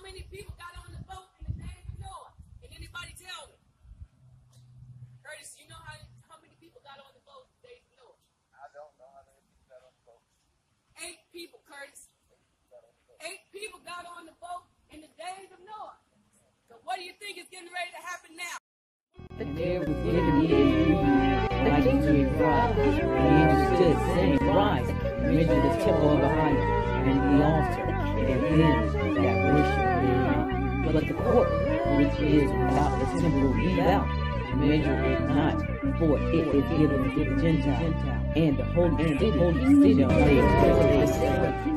many people got on the boat in the days of Noah? Can anybody tell me? Curtis, you know how many people got on the boat in the days of Noah? I don't know how many people got on the boat. 8 people, Curtis. 8 people got on the boat in the days of Noah. So what do you think is getting ready to happen now? And there was given like a great cry. The angel stood, saying, Rise, measure the temple of Ahio, and the altar, and them that worship therein. But the court which is without the temple leave out, measure it not, for it is given to the Gentile, and the holy city shall lay